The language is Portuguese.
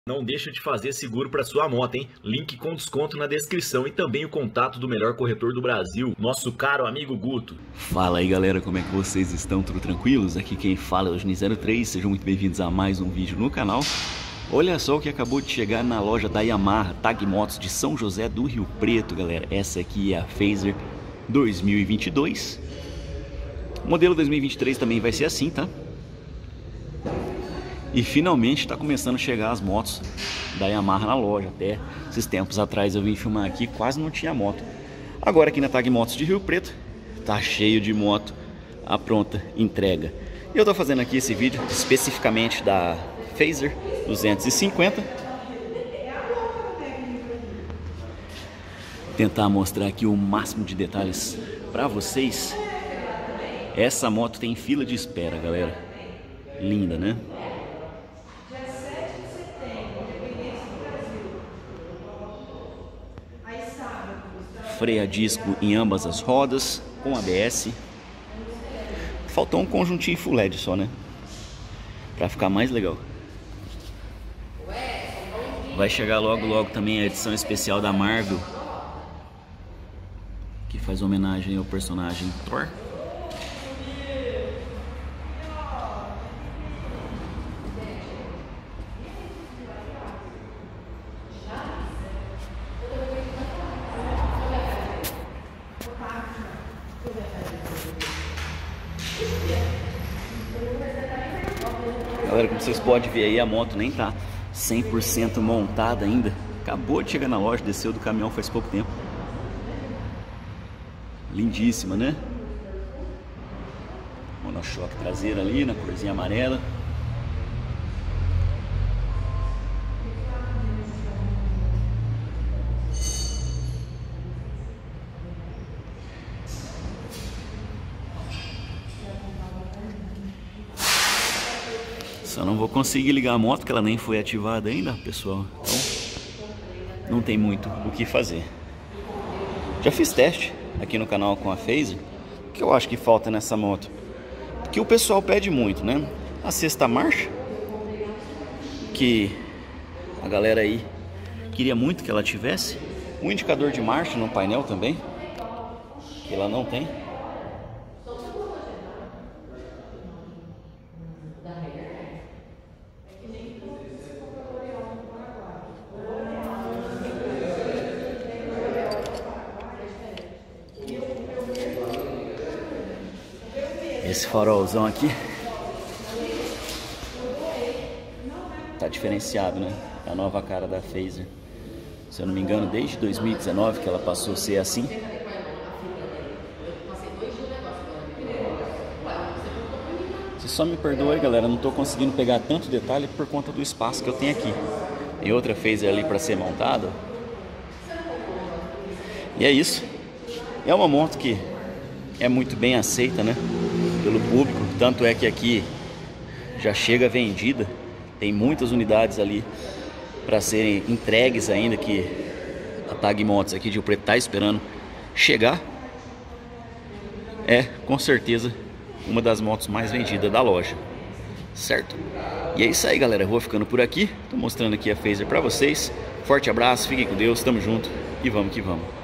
Não deixa de fazer seguro para sua moto, hein? Link com desconto na descrição e também o contato do melhor corretor do Brasil, nosso caro amigo Guto. Fala aí galera, como é que vocês estão? Tudo tranquilos? Aqui quem fala é o Gini03, sejam muito bem-vindos a mais um vídeo no canal. Olha só o que acabou de chegar na loja da Yamaha Tag Motos de São José do Rio Preto, galera. Essa aqui é a Fazer 2022. O modelo 2023 também vai ser assim, tá? E finalmente está começando a chegar as motos da Yamaha na loja. Até esses tempos atrás eu vim filmar aqui, quase não tinha moto. Agora aqui na Tag Motos de Rio Preto tá cheio de moto à pronta entrega. E eu tô fazendo aqui esse vídeo especificamente da Fazer 250. Tentar mostrar aqui o máximo de detalhes para vocês. Essa moto tem fila de espera, galera. Linda, né? Freio a disco em ambas as rodas, com ABS. Faltou um conjuntinho full LED só, né? Pra ficar mais legal. Vai chegar logo também a edição especial da Marvel, que faz homenagem ao personagem Thor. Galera, como vocês podem ver aí, a moto nem tá 100% montada ainda. Acabou de chegar na loja, desceu do caminhão faz pouco tempo. Lindíssima, né? Monochoque traseiro ali, na corzinha amarela. Só não vou conseguir ligar a moto, porque ela nem foi ativada ainda, pessoal. Então, não tem muito o que fazer. Já fiz teste aqui no canal com a Fazer. O que eu acho que falta nessa moto? Que o pessoal pede muito, né? A sexta marcha, que a galera aí queria muito que ela tivesse. Um indicador de marcha no painel também, que ela não tem. Esse farolzão aqui tá diferenciado, né? É a nova cara da Fazer. Se eu não me engano, desde 2019 que ela passou a ser assim. Você só me perdoa aí, galera, não tô conseguindo pegar tanto detalhe por conta do espaço que eu tenho aqui. Tem outra Fazer ali para ser montada. E é isso. É uma moto que é muito bem aceita, né, pelo público. Tanto é que aqui já chega vendida. Tem muitas unidades ali para serem entregues ainda, que a Tag Motos aqui de Rio Preto tá esperando chegar. É com certeza uma das motos mais vendidas da loja, certo? E é isso aí, galera, eu vou ficando por aqui. Tô mostrando aqui a Fazer para vocês. Forte abraço, fiquem com Deus, tamo junto e vamos que vamos.